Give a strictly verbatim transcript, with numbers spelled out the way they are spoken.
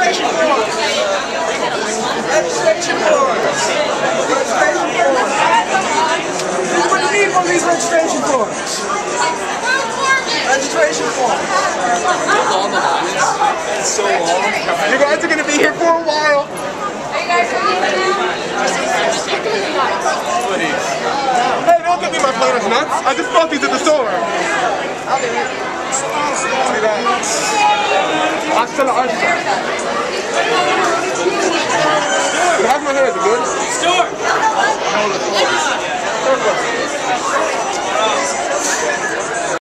registration forms. Registration forms. Registration forms. What do you need from these registration forms? Registration forms. It's so long. You guys are going to be here for a while. Are you guys ready now? Hey, don't give me my plate nuts. I just bought these at the store. Hasta la vista. How's my hair? Is it good? Store. No, the